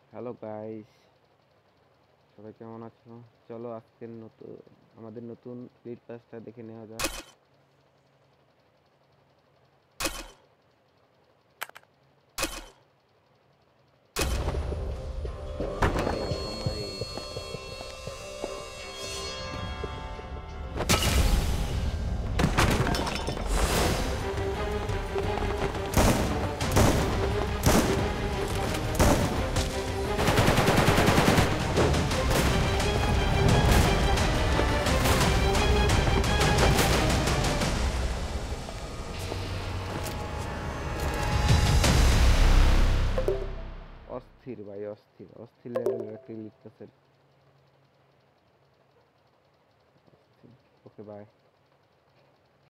Hello guys, সবাই কেমন আছো? চলো আজকের নতুন আমাদের নতুন লিড পাসটা দেখে নেওয়া যাক। আমারে আমারে অস্থির ভাই, অস্থির অস্থির লেভেলের একটা লিড পাসের। Okay by.